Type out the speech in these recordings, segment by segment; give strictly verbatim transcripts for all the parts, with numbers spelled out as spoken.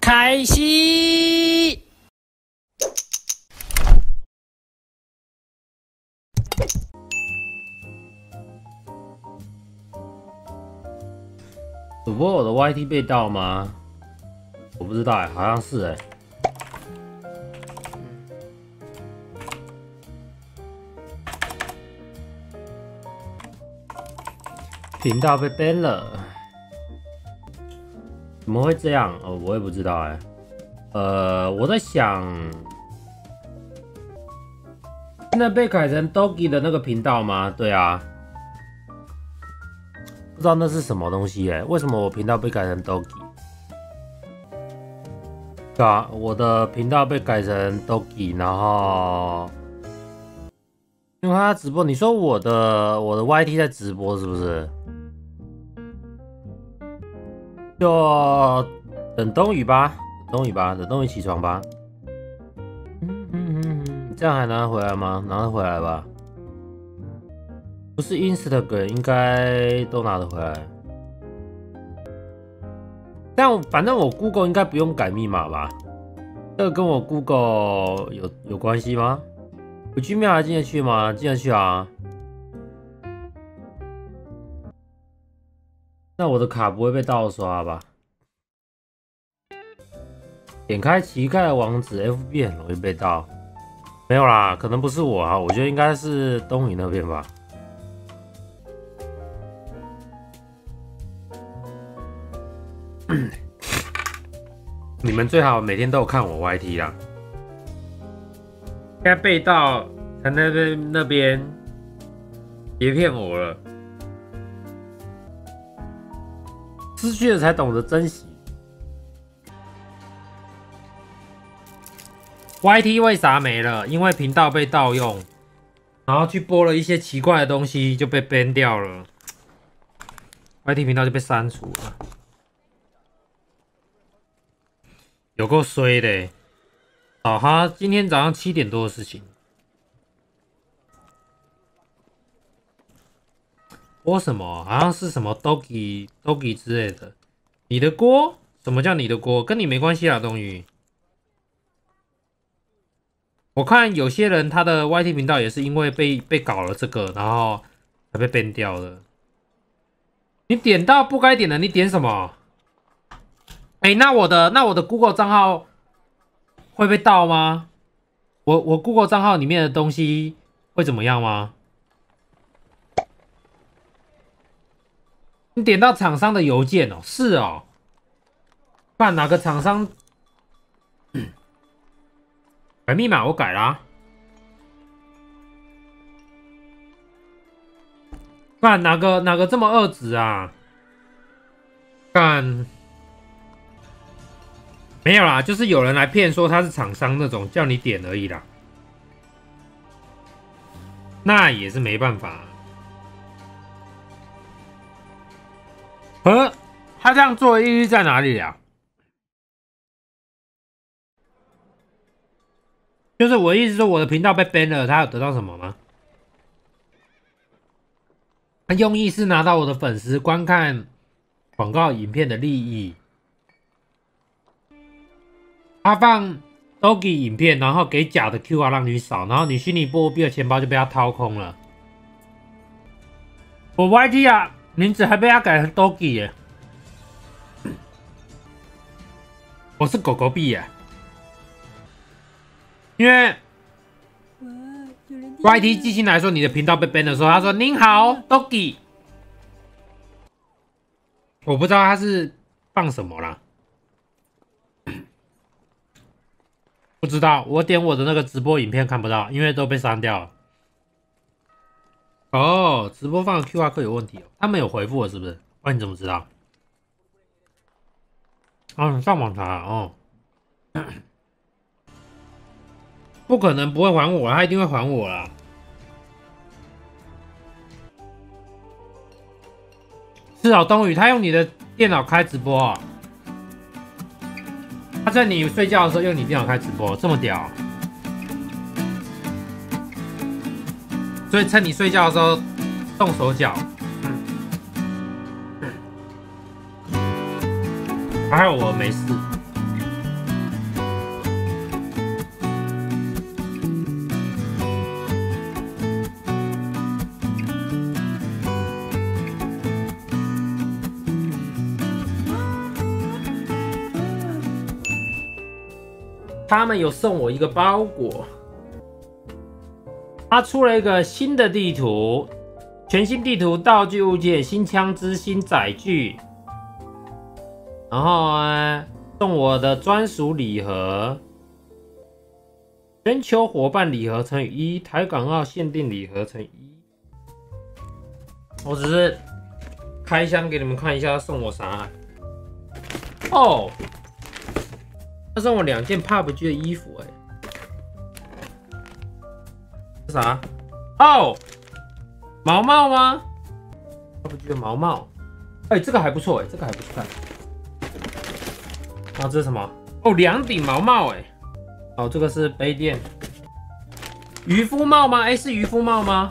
开始。主播，我的 Y T 被盗吗？我不知道哎、欸，好像是哎、欸。频道被 ban 了，怎么会这样？哦，我也不知道哎、欸。呃，我在想，现在被改成 Dogi 的那个频道吗？对啊，不知道那是什么东西哎、欸？为什么我频道被改成 Dogi？ 对啊，我的频道被改成 Dogi， 然后因为他直播，你说我的我的 Y T 在直播是不是？就等冬雨吧，等冬雨吧，等冬雨起床吧。嗯嗯嗯嗯，这样还拿得回来吗？拿得回来吧。不是 Instagram 应该都拿得回来。但反正我 Google 应该不用改密码吧？这个跟我 Google 有有关系吗？我 Gmail 还进得去吗？进得去啊。那我的卡不会被盗刷吧？点开乞丐的网址 ，F B 很容易被盗。没有啦，可能不是我啊，我觉得应该是东宇那边吧。你们最好每天都有看我 Y T 啦。现在被盗，他那边那边别骗我了。失去了才懂得珍惜。Y T 为啥没了？因为频道被盗用，然后去播了一些奇怪的东西，就被 ban 掉了。Y T 频道就被删除了，有够衰的、欸。哦哈，今天早上七点多的事情。播什么？好像是什么 Dogi Dogi 之类的。你的锅？什么叫你的锅？跟你没关系啦，冬雨。我看有些人他的 Y T 频道也是因为被被搞了这个，然后才被 ban 掉的。你点到不该点的，你点什么？哎、欸，那我的那我的 Google 账号会被盗吗？我我 Google 账号里面的东西会怎么样吗？你点到厂商的邮件哦，是哦。看哪个厂商改密码，我改啦、啊。看哪个哪个这么恶质啊？看没有啦，就是有人来骗说他是厂商那种，叫你点而已啦。那也是没办法。呃，他这样做的意义在哪里啊？就是我的意思说，我的频道被 ban 了，他有得到什么吗？他用意是拿到我的粉丝观看广告影片的利益。他放 Dogi 影片，然后给假的 Q R 让你扫，然后你虚拟波币的钱包就被他掏空了。我 Y T 啊，名字还被他改成 Dogi 耶。我是狗狗币耶，因为 Y T 寄信来说你的频道被 ban 的时候，他说您好 Dogi， 我不知道他是放什么啦，不知道。我点我的那个直播影片看不到，因为都被删掉了。哦，直播放的 Q R code 有问题哦，他们有回复我是不是？那你怎么知道？哦，你上网查哦。不可能不会还我，他一定会还我啦。是哦，冬雨，他用你的电脑开直播啊、哦，他在你睡觉的时候用你电脑开直播，这么屌。所以趁你睡觉的时候动手脚。还好我没事。 他们有送我一个包裹，他出了一个新的地图，全新地图、道具物件、新枪支、新载具，然后呢，送我的专属礼盒，全球伙伴礼盒乘以一，台港澳限定礼盒乘以一。我只是开箱给你们看一下，送我啥？哦，他送我两件 P U B G 的衣服、欸，哎，是啥？哦，毛毛吗 ？P U B G 的毛毛，哎、欸，这个还不错，哎，这个还不错看。然后这是什么？哦，两顶毛毛，哎，哦，这个是杯垫，渔夫帽吗？哎、欸，是渔夫帽吗？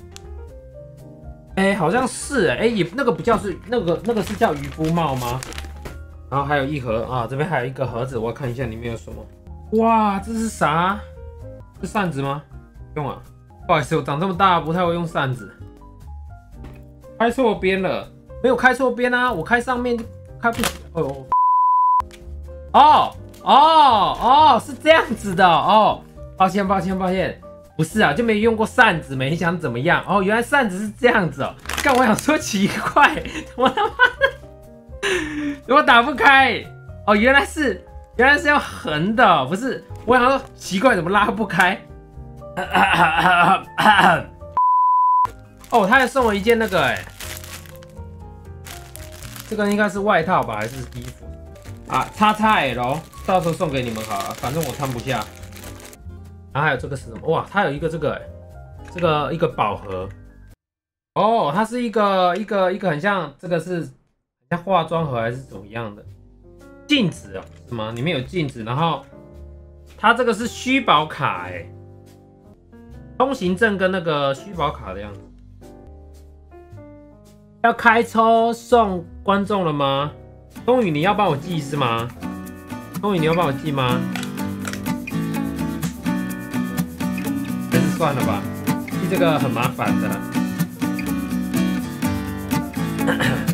哎、欸，好像是哎、欸，也那个不叫是那个那个是叫渔夫帽吗？然后还有一盒啊，这边还有一个盒子，我要看一下里面有什么。哇，这是啥？是扇子吗？用啊，不好意思，我长这么大不太会用扇子。开错边了，没有开错边啊，我开上面就开不起。哦哦哦哦，是这样子的哦。抱歉抱歉抱歉。不是啊，就没用过扇子，没想怎么样哦。原来扇子是这样子哦。但我想说奇怪，我他妈的，怎么打不开？哦，原来是原来是要横的，不是？我想说奇怪，怎么拉不开？哦，他还送我一件那个哎、欸，这个应该是外套吧，还是衣服啊 ？X X L， 到时候送给你们好了，反正我穿不下。然后还有这个是什么？哇，它有一个这个、欸，这个一个宝盒。哦，它是一个一个一个很像，这个是很像化妆盒还是怎么样的？镜子哦，是吗？里面有镜子，然后它这个是虚宝卡、欸，哎，通行证跟那个虚宝卡的样子。要开抽送观众了吗？冬雨，你要帮我寄是吗？冬雨，你要帮我寄吗？算了吧，这个很麻烦的。